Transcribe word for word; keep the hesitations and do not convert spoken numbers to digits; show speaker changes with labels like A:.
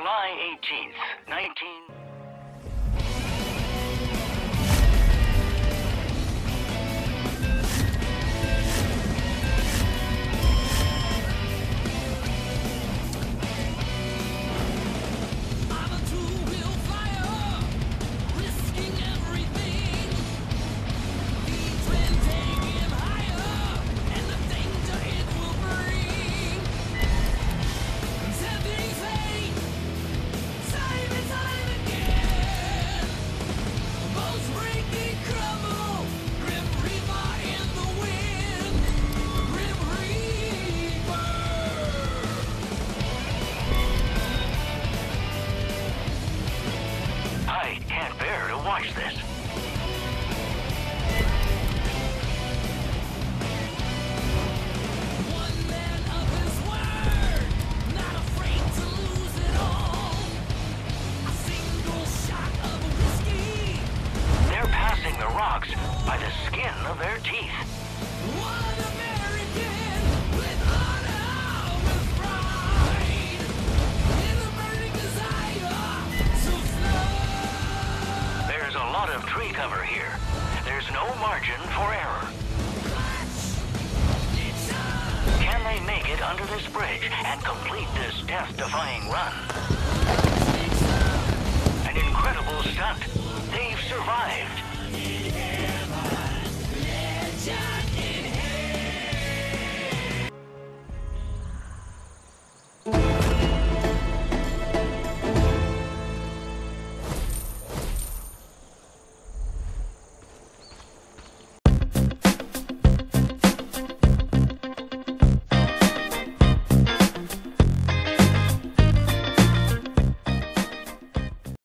A: July eighteenth, nineteen... I can't bear to watch this.
B: One man of his word, not afraid to lose it all. A single shot of whiskey.
A: They're passing the rocks by the skin of their teeth.
B: One American with honor, with pride, in a burning desire to fly.
A: There's a lot of tree cover here. There's no margin for error. Can they make it under this bridge and complete this death-defying run? An incredible stunt. They've survived.